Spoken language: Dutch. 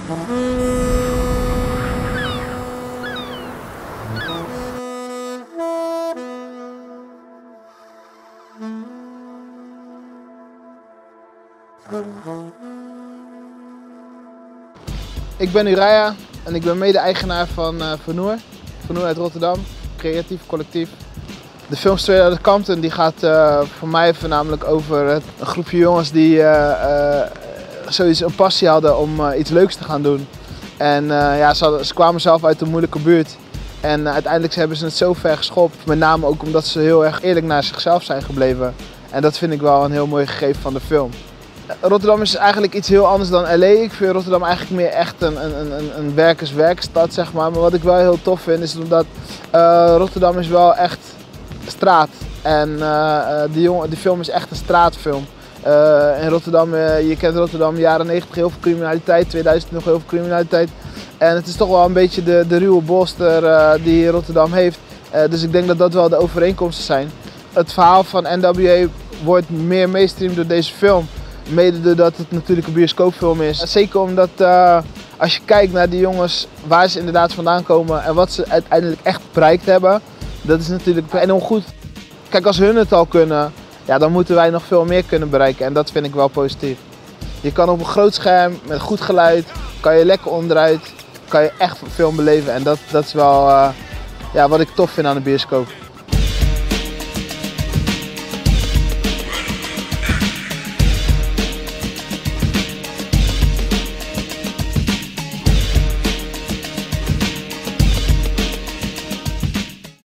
Ik ben Uriah en ik ben mede-eigenaar van Vernoer. Vernoer uit Rotterdam, creatief collectief. De film Straight Outta Compton die gaat voor mij voornamelijk over een groepje jongens die zoiets een passie hadden om iets leuks te gaan doen. En ja, ze kwamen zelf uit een moeilijke buurt. En uiteindelijk hebben ze het zo ver geschopt, met name ook omdat ze heel erg eerlijk naar zichzelf zijn gebleven. En dat vind ik wel een heel mooi gegeven van de film. Rotterdam is eigenlijk iets heel anders dan LA. Ik vind Rotterdam eigenlijk meer echt een werkerswerkstad, zeg maar. Maar wat ik wel heel tof vind is omdat Rotterdam is wel echt straat. En die film is echt een straatfilm. In Rotterdam, je kent Rotterdam, jaren 90 heel veel criminaliteit, 2000 nog heel veel criminaliteit. En het is toch wel een beetje de ruwe bolster die Rotterdam heeft. Dus ik denk dat dat wel de overeenkomsten zijn. Het verhaal van NWA wordt meer mainstream door deze film. Mede doordat het natuurlijk een bioscoopfilm is. Zeker omdat als je kijkt naar die jongens, waar ze inderdaad vandaan komen en wat ze uiteindelijk echt bereikt hebben. Dat is natuurlijk enorm goed. Kijk, als hun het al kunnen, ja, dan moeten wij nog veel meer kunnen bereiken en dat vind ik wel positief. Je kan op een groot scherm, met goed geluid, kan je lekker onderuit, kan je echt een film beleven en dat is wel ja, wat ik tof vind aan de bioscoop.